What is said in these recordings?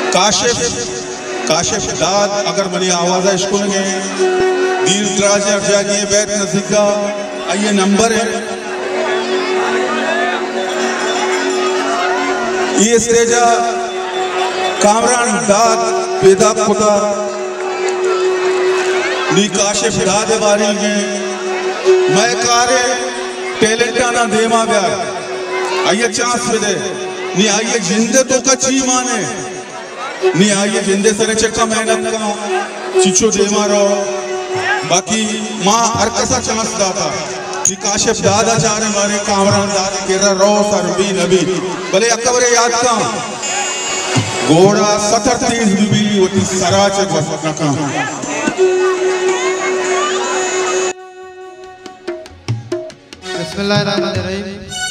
کاشف داد اگر منی آوازہ عشق لگے دیر دراز افجاگی بیت نزدیکا آئیے نمبر ہے یہ اسٹیجہ کامران داد پیدا کتا نی کاشف داد باری گئے میں کارے ٹیلنٹانا دیما بیار آئیے چانس پہ دے نی آئیے جندے تو کچھی مانے نی آئیے جندے سرے چکا محنت کا چچو دیما رہو باقی ماں ارکسا چانس داتا نی کاشف دادا جانے مارے کامران دادا کہہ رو سر بھی نبی بلے اکبر یاد کا گوڑا ستر تیز بھی وہ تی سراچ وفت نکا بسم اللہ الرحمن الرحیم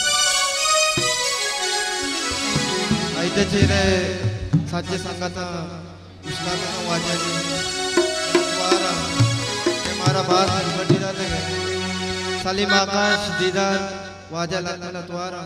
آئیتے چیرے ساچے سنگتا اشتاقنا واجہ جی دوارا کہ مارا بات بڑی رہتے گئے سلیم آقاش دیدار واجہ لکھنا دوارا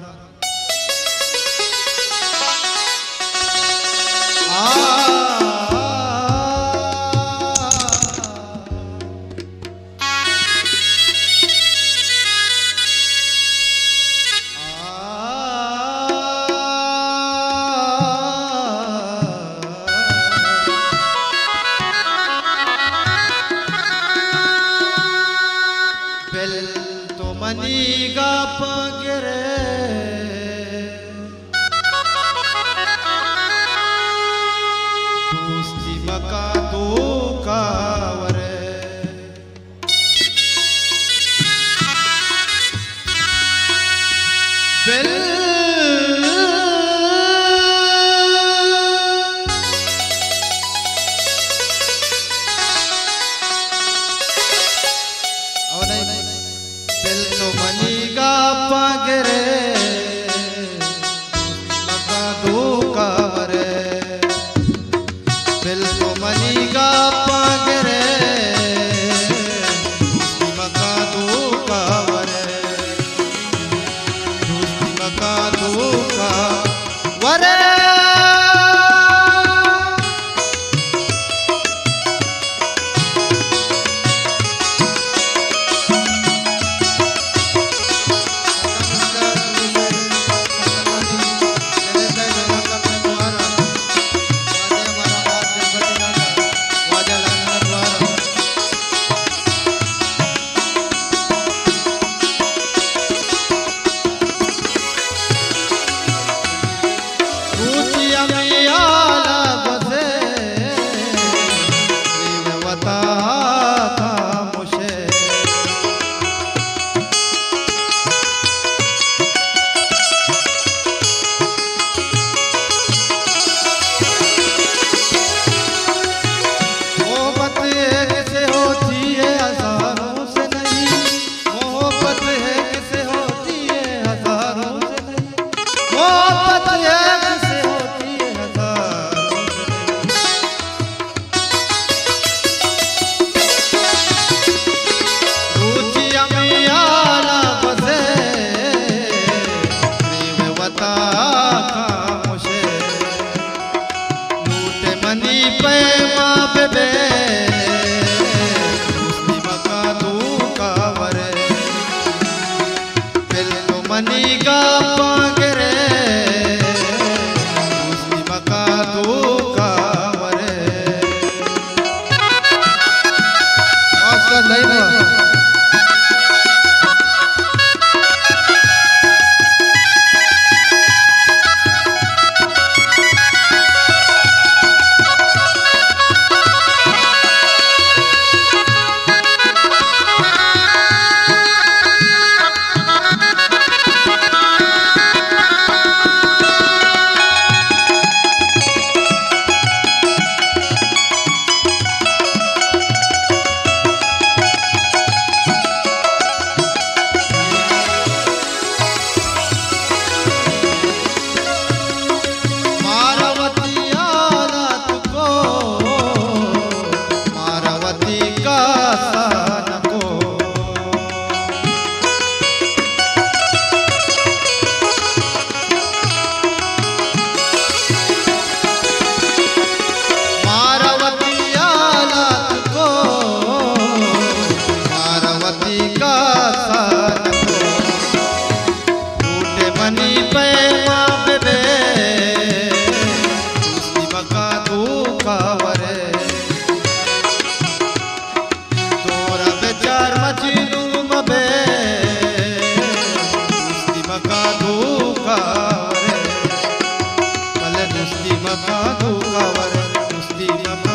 मुस्ती मका धोकावर मुस्ती मका